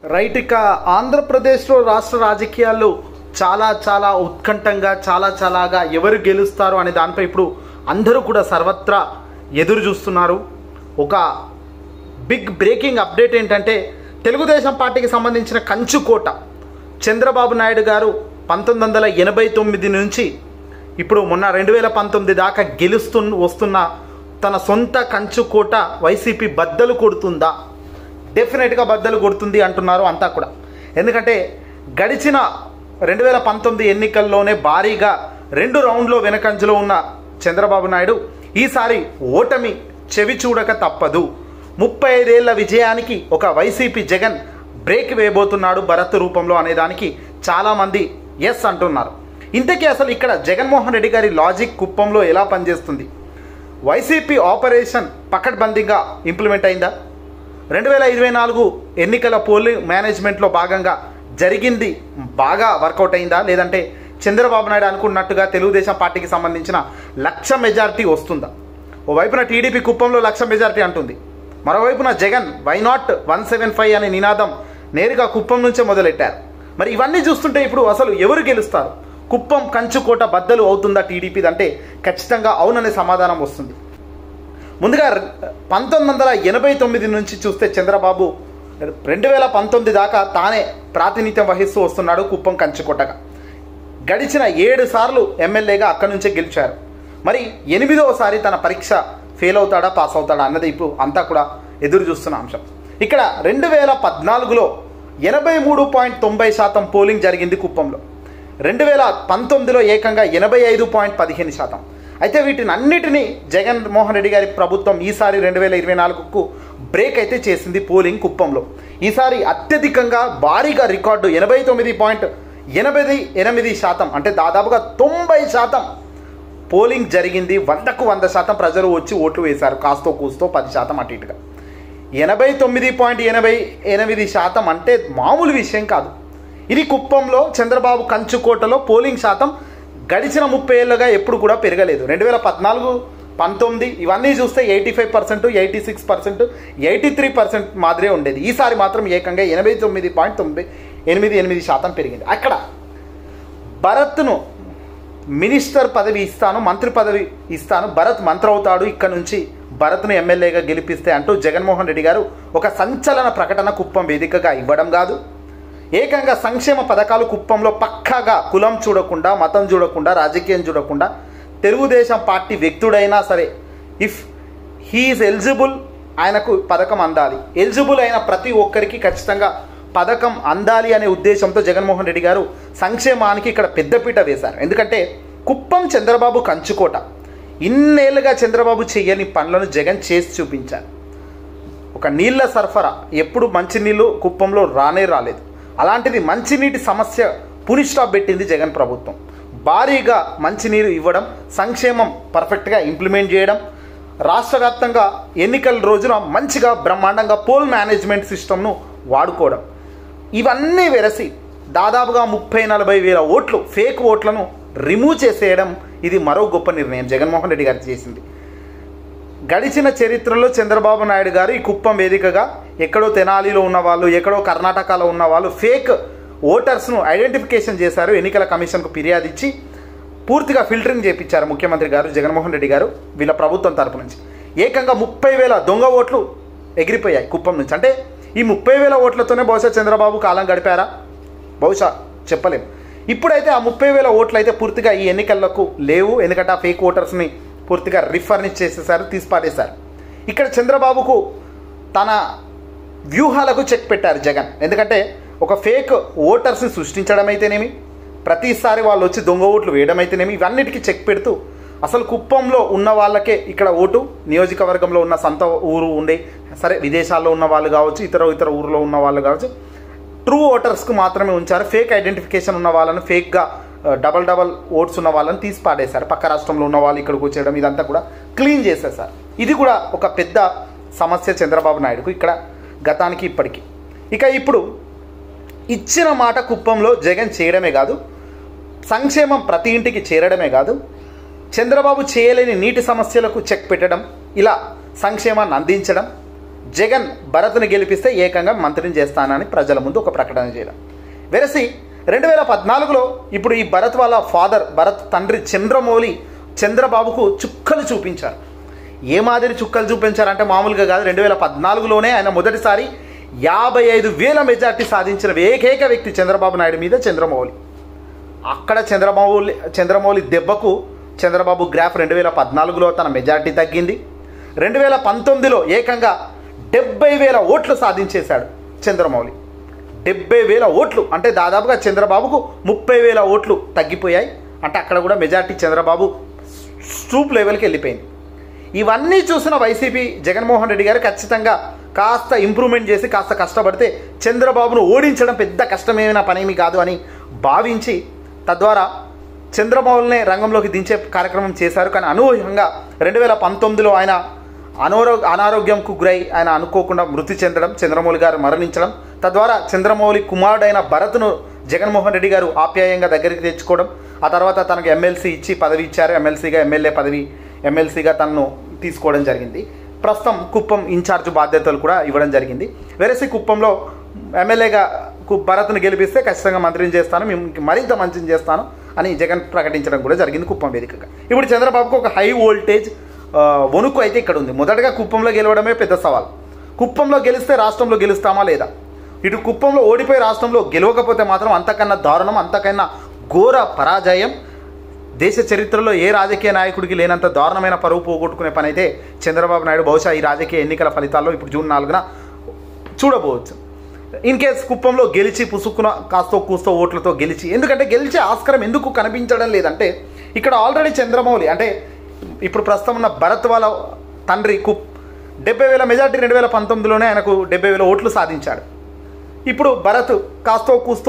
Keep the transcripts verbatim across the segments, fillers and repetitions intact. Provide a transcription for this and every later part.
Right. ఇక ఆంధ్రప్రదేశ్లో రాష్ట్ర రాజకీయాల్లో చాలా చాలా ఉత్కంఠంగా చాలా చాలాగా ఎవరు గెలుస్తారు అనే దానిపై ఇప్పుడు అందరూ కూడా సర్వత్రా ఎదురు చూస్తున్నారు. ఒక బిగ్ బ్రేకింగ్ అప్డేట్ ఏంటంటే తెలుగుదేశం పార్టీకి సంబంధించిన కంచుకోట చంద్రబాబు నాయుడు గారు పంతొమ్మిది వందల ఎనభై తొమ్మిది నుంచి ఇప్పుడు మొన్న రెండు వేల పంతొమ్మిది దాకా గెలుస్తు వస్తున్న తన సొంత కంచుకోట వైసీపీ బద్దలు కొడుతుందా? డెఫినెట్గా బద్దలు కొడుతుంది అంటున్నారు అంతా కూడా. ఎందుకంటే గడిచిన రెండు వేల పంతొమ్మిది ఎన్నికల్లోనే భారీగా రెండు రౌండ్లో వెనకంజలో ఉన్న చంద్రబాబు నాయుడు ఈసారి ఓటమి చెవి చూడక తప్పదు. ముప్పై ఐదేళ్ల విజయానికి ఒక వైసీపీ జగన్ బ్రేక్ వేయబోతున్నాడు భరత్ రూపంలో అనేదానికి చాలామంది ఎస్ అంటున్నారు. ఇంతకీ అసలు ఇక్కడ జగన్మోహన్ రెడ్డి గారి లాజిక్ కుప్పంలో ఎలా పనిచేస్తుంది? వైసీపీ ఆపరేషన్ పకడ్బందీగా ఇంప్లిమెంట్ అయిందా? రెండు వేల ఇరవై నాలుగు ఎన్నికల పోలింగ్ మేనేజ్మెంట్లో భాగంగా జరిగింది బాగా వర్కౌట్ అయిందా? లేదంటే చంద్రబాబు నాయుడు అనుకున్నట్టుగా తెలుగుదేశం పార్టీకి సంబంధించిన లక్ష మెజారిటీ వస్తుందా? ఓవైపున టీడీపీ కుప్పంలో లక్ష మెజారిటీ అంటుంది, మరోవైపున Jagan why not one seven five అనే నినాదం నేరుగా కుప్పం నుంచే మొదలెట్టారు. మరి ఇవన్నీ చూస్తుంటే ఇప్పుడు అసలు ఎవరు గెలుస్తారు? కుప్పం కంచుకోట బద్దలు అవుతుందా టీడీపీది అంటే ఖచ్చితంగా అవుననే సమాధానం వస్తుంది. ముందుగా పంతొమ్మిది వందల ఎనభై తొమ్మిది నుంచి చూస్తే చంద్రబాబు రెండు వేల పంతొమ్మిది దాకా తానే ప్రాతినిధ్యం వహిస్తూ వస్తున్నాడు కుప్పం కంచుకోటగా. గడిచిన ఏడు సార్లు ఎమ్మెల్యేగా అక్కడి నుంచే గెలిచారు. మరి ఎనిమిదవసారి తన పరీక్ష ఫెయిల్ అవుతాడా పాస్ అవుతాడా అన్నది ఇప్పుడు అంతా కూడా ఎదురు చూస్తున్న అంశం. ఇక్కడ రెండు వేల పద్నాలుగులో ఎనభై మూడు పాయింట్ తొంభై శాతం పోలింగ్ జరిగింది కుప్పంలో. రెండు వేల పంతొమ్మిదిలో ఏకంగా ఎనభై ఐదు పాయింట్ పదిహేను శాతం. అయితే వీటిని అన్నిటినీ జగన్మోహన్ రెడ్డి గారి ప్రభుత్వం ఈసారి రెండు వేల ఇరవై నాలుగుకు బ్రేక్ అయితే చేసింది పోలింగ్ కుప్పంలో. ఈసారి అత్యధికంగా భారీగా రికార్డు ఎనభై తొమ్మిది పాయింట్ ఎనభై ఎనిమిది శాతం అంటే దాదాపుగా తొంభై శాతం పోలింగ్ జరిగింది. వందకు వంద శాతం ప్రజలు వచ్చి ఓట్లు వేశారు, కాస్తో కూస్తో పది శాతం అటు ఇటుగా. ఎనభై తొమ్మిది పాయింట్ ఎనభై ఎనిమిది శాతం అంటే మామూలు విషయం కాదు. ఇది కుప్పంలో చంద్రబాబు కంచుకోటలో పోలింగ్ శాతం గడిచిన ముప్పై ఏళ్ళుగా ఎప్పుడు కూడా పెరగలేదు. రెండు వేల పద్నాలుగు పంతొమ్మిది ఇవన్నీ చూస్తే eighty five percent eighty six percent eighty three percent మాదిరే ఉండేది. ఈసారి మాత్రం ఏకంగా ఎనభై తొమ్మిది పాయింట్ తొంభై ఎనిమిది ఎనిమిది శాతం పెరిగింది. అక్కడ భరత్ను మినిస్టర్ పదవి ఇస్తాను, మంత్రి పదవి ఇస్తాను, భరత్ మంత్రి అవుతాడు, ఇక్కడ నుంచి భరత్ను ఎమ్మెల్యేగా గెలిపిస్తే అంటూ జగన్మోహన్ రెడ్డి గారు ఒక సంచలన ప్రకటన కుప్పం వేదికగా ఇవ్వడం కాదు, ఏకంగా సంక్షేమ పథకాలు కుప్పంలో పక్కాగా కులం చూడకుండా, మతం చూడకుండా, రాజకీయం చూడకుండా తెలుగుదేశం పార్టీ వ్యక్తుడైనా సరే ఇఫ్ హీఈస్ ఎలిజిబుల్ ఆయనకు పథకం అందాలి, ఎలిజిబుల్ అయిన ప్రతి ఒక్కరికి ఖచ్చితంగా పథకం అందాలి అనే ఉద్దేశంతో జగన్మోహన్ రెడ్డి గారు సంక్షేమానికి ఇక్కడ పెద్దపీట వేశారు. ఎందుకంటే కుప్పం చంద్రబాబు కంచుకోట. ఇన్నేళ్ళుగా చంద్రబాబు చేయని పనులను జగన్ చేసి చూపించారు. ఒక నీళ్ల సరఫరా, ఎప్పుడు మంచినీళ్ళు కుప్పంలో రానే రాలేదు. అలాంటిది మంచినీటి సమస్య పులి స్టాప్ పెట్టింది జగన్ ప్రభుత్వం. భారీగా మంచినీరు ఇవ్వడం, సంక్షేమం పర్ఫెక్ట్గా ఇంప్లిమెంట్ చేయడం, రాష్ట్ర వ్యాప్తంగా ఎన్నికల రోజున మంచిగా బ్రహ్మాండంగా పోల్ మేనేజ్మెంట్ సిస్టమ్ను వాడుకోవడం, ఇవన్నీ వెరసి దాదాపుగా ముప్పై నలభై వేల ఓట్లు ఫేక్ ఓట్లను రిమూవ్ చేసేయడం, ఇది మరో గొప్ప నిర్ణయం జగన్మోహన్ రెడ్డి గారు చేసింది. గడిచిన చరిత్రలో చంద్రబాబు నాయుడు గారు ఈ కుప్పం వేదికగా ఎక్కడో తెనాలిలో ఉన్నవాళ్ళు, ఎక్కడో కర్ణాటకలో ఉన్నవాళ్ళు ఫేక్ ఓటర్స్ను ఐడెంటిఫికేషన్ చేశారు. ఎన్నికల కమిషన్కు ఫిర్యాదు ఇచ్చి పూర్తిగా ఫిల్టరింగ్ చేయించారు ముఖ్యమంత్రి గారు జగన్మోహన్ రెడ్డి గారు వీళ్ళ ప్రభుత్వం తరపు నుంచి. ఏకంగా ముప్పై వేల దొంగ ఓట్లు ఎగిరిపోయాయి కుప్పం నుంచి. అంటే ఈ ముప్పై వేల ఓట్లతోనే బహుశా చంద్రబాబు కాలం గడిపారా? బహుశా చెప్పలేము. ఇప్పుడైతే ఆ ముప్పై వేల ఓట్లు అయితే పూర్తిగా ఈ ఎన్నికలకు లేవు. ఎందుకంటే ఆ ఫేక్ ఓటర్స్ని పూర్తిగా రిఫర్నిష్ చేసేసారు, తీసిపాడేశారు. ఇక్కడ చంద్రబాబుకు తన వ్యూహాలకు చెక్ పెట్టారు జగన్. ఎందుకంటే ఒక ఫేక్ ఓటర్స్ని సృష్టించడం అయితేనేమి, ప్రతిసారి వాళ్ళు వచ్చి దొంగ ఓట్లు వేయడం అయితేనేమి, ఇవన్నిటికీ చెక్ పెడుతూ అసలు కుప్పంలో ఉన్న వాళ్ళకే ఇక్కడ ఓటు, నియోజకవర్గంలో ఉన్న సొంత ఊరు ఉండే సరే విదేశాల్లో ఉన్న వాళ్ళు కావచ్చు, ఇతర ఇతర ఊరిలో ఉన్న వాళ్ళు కావచ్చు, ట్రూ ఓటర్స్కు మాత్రమే ఉంచారు. ఫేక్ ఐడెంటిఫికేషన్ ఉన్న వాళ్ళను, ఫేక్గా డబల్ డబల్ ఓట్స్ ఉన్న వాళ్ళని తీసి పాడేశారు. పక్క రాష్ట్రంలో ఉన్న వాళ్ళు ఇక్కడికి వచ్చేయడం, ఇదంతా కూడా క్లీన్ చేసేసారు. ఇది కూడా ఒక పెద్ద సమస్య చంద్రబాబు నాయుడుకు ఇక్కడ గతానికి ఇప్పటికీ. ఇక ఇప్పుడు ఇచ్చిన మాట కుప్పంలో జగన్ చేయడమే కాదు, సంక్షేమం ప్రతి ఇంటికి చేరడమే కాదు, చంద్రబాబు చేయలేని నీటి సమస్యలకు చెక్ పెట్టడం, ఇలా సంక్షేమాన్ని అందించడం, జగన్ భరత్ను గెలిపిస్తే ఏకంగా మంత్రిని చేస్తానని ప్రజల ముందు ఒక ప్రకటన చేయడం. వెరసి రెండు వేల పద్నాలుగులో ఇప్పుడు ఈ భరత్ వాళ్ళ ఫాదర్ భరత్ తండ్రి చంద్రమౌళి చంద్రబాబుకు చుక్కలు చూపించారు. ఏ మాదిరి చుక్కలు చూపించారంటే మామూలుగా కాదు. రెండు వేల పద్నాలుగులోనే ఆయన మొదటిసారి యాభై ఐదు వేల మెజార్టీ సాధించిన ఏకైక వ్యక్తి చంద్రబాబు నాయుడు మీద చంద్రమౌళి. అక్కడ చంద్రమౌళి చంద్రమౌళి దెబ్బకు చంద్రబాబు గ్రాఫ్ రెండు వేల పద్నాలుగులో తన మెజార్టీ తగ్గింది. రెండు వేల పంతొమ్మిదిలో ఏకంగా డెబ్బై వేల ఓట్లు సాధించేశాడు చంద్రమౌళి. డెబ్బై వేల ఓట్లు అంటే దాదాపుగా చంద్రబాబుకు ముప్పై వేల ఓట్లు తగ్గిపోయాయి. అంటే అక్కడ కూడా మెజార్టీ చంద్రబాబు స్టూప్ లెవెల్కి వెళ్ళిపోయింది. ఇవన్నీ చూసిన వైసీపీ జగన్మోహన్ రెడ్డి గారు ఖచ్చితంగా కాస్త ఇంప్రూవ్మెంట్ చేసి కాస్త కష్టపడితే చంద్రబాబును ఓడించడం పెద్ద కష్టమైన పనేమి కాదు అని భావించి తద్వారా చంద్రబాబునే రంగంలోకి దించే కార్యక్రమం చేశారు. కానీ అనూహ్యంగా రెండు వేల పంతొమ్మిదిలో ఆయన అనారో అనారోగ్యంకు గురై ఆయన అనుకోకుండా మృతి చెందడం, చంద్రమౌళి గారు మరణించడం, తద్వారా చంద్రమౌళి కుమారుడైన భరత్ను జగన్మోహన్ రెడ్డి గారు ఆప్యాయంగా దగ్గరికి తెచ్చుకోవడం, ఆ తర్వాత తనకు ఎమ్మెల్సీ ఇచ్చి పదవి ఇచ్చారు. ఎమ్మెల్సీగా ఎమ్మెల్యే పదవి ఎమ్మెల్సీగా తనను తీసుకోవడం జరిగింది. ప్రస్తుతం కుప్పం ఇన్ఛార్జ్ బాధ్యతలు కూడా ఇవ్వడం జరిగింది. వెరసి కుప్పంలో ఎమ్మెల్యేగా భరత్ను గెలిపిస్తే ఖచ్చితంగా మంత్రిని చేస్తాను, మేము మరింత మంచిని చేస్తాను అని జగన్ ప్రకటించడం కూడా జరిగింది కుప్పం వేదికగా. ఇప్పుడు చంద్రబాబుకు ఒక హై వోల్టేజ్ వణుకు అయితే ఇక్కడ ఉంది. మొదటగా కుప్పంలో గెలవడమే పెద్ద సవాల్. కుప్పంలో గెలిస్తే రాష్ట్రంలో గెలుస్తామా లేదా? ఇటు కుప్పంలో ఓడిపోయి రాష్ట్రంలో గెలవకపోతే మాత్రం అంతకన్నా దారుణం, అంతకన్నా ఘోర పరాజయం. దేశ చరిత్రలో ఏ రాజకీయ నాయకుడికి లేనంత దారుణమైన పరువు పోగొట్టుకునే పని అయితే చంద్రబాబు నాయుడు బహుశా ఈ రాజకీయ ఎన్నికల ఫలితాల్లో ఇప్పుడు జూన్ నాలుగున చూడబోవచ్చు. ఇన్ కేస్ కుప్పంలో గెలిచి పుసుక్కున కాస్తో కూస్తో ఓట్లతో గెలిచి, ఎందుకంటే గెలిచే ఆస్కారం ఎందుకు కనిపించడం లేదంటే ఇక్కడ ఆల్రెడీ చంద్రమౌళి అంటే ఇప్పుడు ప్రస్తుతం ఉన్న భరత్ వాళ్ళ తండ్రి కు డెబ్బై వేల మెజార్టీ రెండు వేల పంతొమ్మిదిలోనే ఆయనకు డెబ్బై వేల ఓట్లు సాధించాడు. ఇప్పుడు భరత్ కాస్తో కూస్తో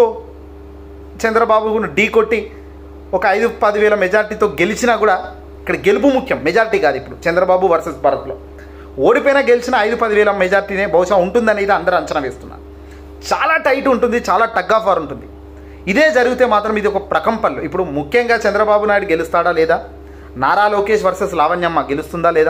చంద్రబాబును ఢీ కొట్టి ఒక ఐదు పదివేల మెజార్టీతో గెలిచినా కూడా ఇక్కడ గెలుపు ముఖ్యం, మెజార్టీ కాదు. ఇప్పుడు చంద్రబాబు వర్సెస్ భరత్లో ఓడిపోయినా గెలిచిన ఐదు పదివేల మెజార్టీనే బహుశా ఉంటుందనేది అందరూ అంచనా వేస్తున్నారు. చాలా టైట్ ఉంటుంది, చాలా టగ్ ఆఫ్ వార్ ఉంటుంది. ఇదే జరిగితే మాత్రం ఇది ఒక ప్రకంపనలు. ఇప్పుడు ముఖ్యంగా చంద్రబాబు నాయుడు గెలుస్తాడా లేదా, నారా లోకేష్ వర్సెస్ లావణ్యమ్మ గెలుస్తుందా లేదా,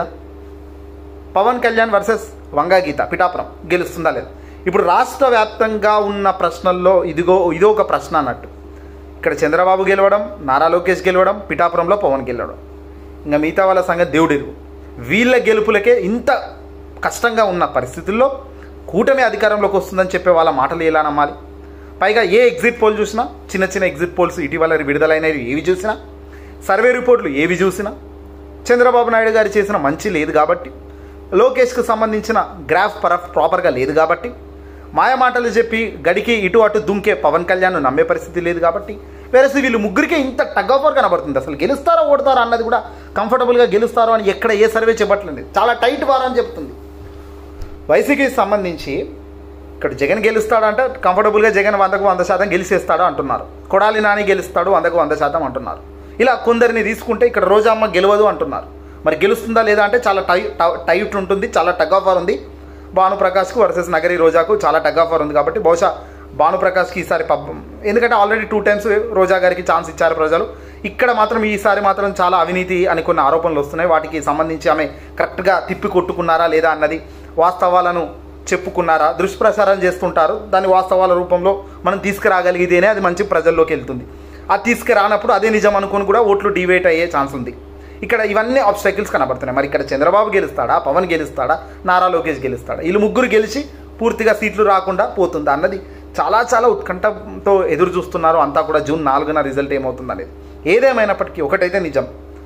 పవన్ కళ్యాణ్ వర్సెస్ వంగా గీత పిఠాపురం గెలుస్తుందా లేదా? ఇప్పుడు రాష్ట్ర వ్యాప్తంగా ఉన్న ప్రశ్నల్లో ఇదిగో ఇదో ఒక ప్రశ్న అన్నట్టు. ఇక్కడ చంద్రబాబు గెలవడం, నారా లోకేష్ గెలవడం, పిఠాపురంలో పవన్ గెలవడం, ఇంకా మిగతా వాళ్ళ సంగతి దేవుడిరు. వీళ్ళ గెలుపులకే ఇంత కష్టంగా ఉన్న పరిస్థితుల్లో కూటమి అధికారంలోకి వస్తుందని చెప్పే వాళ్ళ మాటలు ఎలా నమ్మాలి? పైగా ఏ ఎగ్జిట్ పోల్ చూసినా, చిన్న చిన్న ఎగ్జిట్ పోల్స్ ఇటీవల విడుదలైనవి ఏవి చూసినా, సర్వే రిపోర్ట్లు ఏవి చూసినా చంద్రబాబు నాయుడు గారు చేసిన మంచి లేదు కాబట్టి, లోకేష్కు సంబంధించిన గ్రాఫ్ పర ప్రాపర్గా లేదు కాబట్టి, మాయమాటలు చెప్పి గడికి ఇటు అటు దుంకే పవన్ కళ్యాణ్ నమ్మే పరిస్థితి లేదు కాబట్టి, వేరే వీళ్ళు ముగ్గురికే ఇంత టగ్ ఆఫ్ వార్ కనబడుతుంది. అసలు గెలుస్తారో ఓడతారో అన్నది కూడా కంఫర్టబుల్గా గెలుస్తారో అని ఎక్కడ ఏ సర్వే చెప్పట్లేదు. చాలా టైట్ వార్ అని చెప్తుంది. వైసీపీకి సంబంధించి ఇక్కడ జగన్ గెలుస్తాడంటే కంఫర్టబుల్గా జగన్ వందకు వంద శాతం గెలిచేస్తాడు అంటున్నారు. కొడాలి నాని గెలుస్తాడు వందకు వంద శాతం అంటున్నారు. ఇలా కొందరిని తీసుకుంటే ఇక్కడ రోజమ్మ గెలవదు అంటున్నారు. మరి గెలుస్తుందా లేదా అంటే చాలా టై టైట్ ఉంటుంది, చాలా టగ్ ఆఫ్ వార్ ఉంది. భానుప్రకాష్కు వర్సెస్ నగరి రోజాకు చాలా టగ్ ఆఫ్ వార్ ఉంది కాబట్టి బహుశా భానుప్రకాష్కి ఈసారి పబ్బం, ఎందుకంటే ఆల్రెడీ టూ టైమ్స్ రోజా గారికి ఛాన్స్ ఇచ్చారు ప్రజలు. ఇక్కడ మాత్రం ఈసారి మాత్రం చాలా అవినీతి అని కొన్ని ఆరోపణలు వస్తున్నాయి. వాటికి సంబంధించి ఆమె కరెక్ట్గా తిప్పి కొట్టుకున్నారా లేదా అన్నది, వాస్తవాలను చెప్పుకున్నారా, దుష్ప్రచారం చేస్తుంటారు. దాని వాస్తవాల రూపంలో మనం తీసుకురాగలిగితేనే అది మంచి ప్రజల్లోకి వెళ్తుంది. అది తీసుకురానప్పుడు అదే నిజం అనుకుని కూడా ఓట్లు డివేట్ అయ్యే ఛాన్స్ ఉంది. ఇక్కడ ఇవన్నీ ఆబ్స్టాకిల్స్ కనబడుతున్నాయి. మరి ఇక్కడ చంద్రబాబు గెలుస్తాడా, పవన్ గెలుస్తాడా, నారా లోకేష్ గెలుస్తాడా, వీళ్ళు ముగ్గురు గెలిచి పూర్తిగా సీట్లు రాకుండా పోతుందా అన్నది చాలా చాలా ఉత్కంఠతో ఎదురు చూస్తున్నారు అంతా కూడా. జూన్ నాలుగున రిజల్ట్ ఏమవుతుంది అనేది. ఏదేమైనప్పటికీ ఒకటైతే నిజం,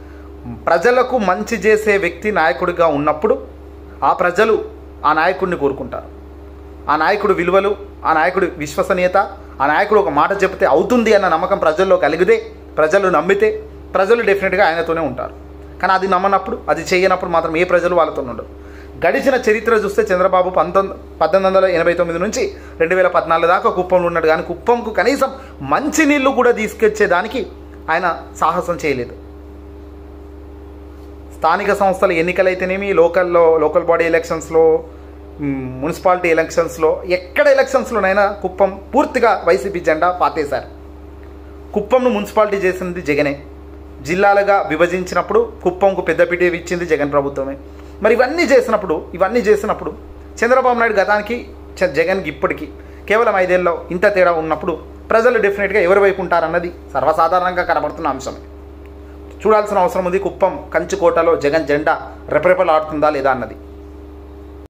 ప్రజలకు మంచి చేసే వ్యక్తి నాయకుడిగా ఉన్నప్పుడు ఆ ప్రజలు ఆ నాయకుడిని కోరుకుంటారు. ఆ నాయకుడు విలువలు, ఆ నాయకుడి విశ్వసనీయత, ఆ నాయకుడు ఒక మాట చెప్తే అవుతుంది అన్న నమ్మకం ప్రజల్లో కలిగితే, ప్రజలు నమ్మితే ప్రజలు డెఫినెట్గా ఆయనతోనే ఉంటారు. కానీ అది నమ్మనప్పుడు, అది చేయనప్పుడు మాత్రం ఏ ప్రజలు వాళ్ళతో ఉండరు. గడిచిన చరిత్ర చూస్తే చంద్రబాబు పంతొమ్మిది పద్దెనిమిది వందల ఎనభై తొమ్మిది నుంచి రెండు వేల పద్నాలుగు దాకా కుప్పంలో ఉన్నాడు. కానీ కుప్పంకు కనీసం మంచినీళ్ళు కూడా తీసుకొచ్చేదానికి ఆయన సాహసం చేయలేదు. స్థానిక సంస్థల ఎన్నికలైతేనేమి, లోకల్లో లోకల్ బాడీ ఎలక్షన్స్లో, మున్సిపాలిటీ ఎలక్షన్స్లో, ఎక్కడ ఎలక్షన్స్లోనైనా కుప్పం పూర్తిగా వైసీపీ జెండా పాతేశారు. కుప్పంను మున్సిపాలిటీ చేసింది జగనే. జిల్లాలుగా విభజించినప్పుడు కుప్పంకు పెద్దపీట ఇచ్చింది జగన్ ప్రభుత్వమే. మరి ఇవన్నీ చేసినప్పుడు ఇవన్నీ చేసినప్పుడు చంద్రబాబు నాయుడు గతానికి చ- జగన్కి ఇప్పటికీ కేవలం ఐదేళ్ళలో ఇంత తేడా ఉన్నప్పుడు ప్రజలు డెఫినెట్గా ఎవరి వైపు ఉంటారన్నది సర్వసాధారణంగా కనబడుతున్న అంశమే. చూడాల్సిన అవసరం ఉంది. కుప్పం కంచుకోటలో జగన్ జెండా రెపరెపలాడుతుందా లేదా అన్నది.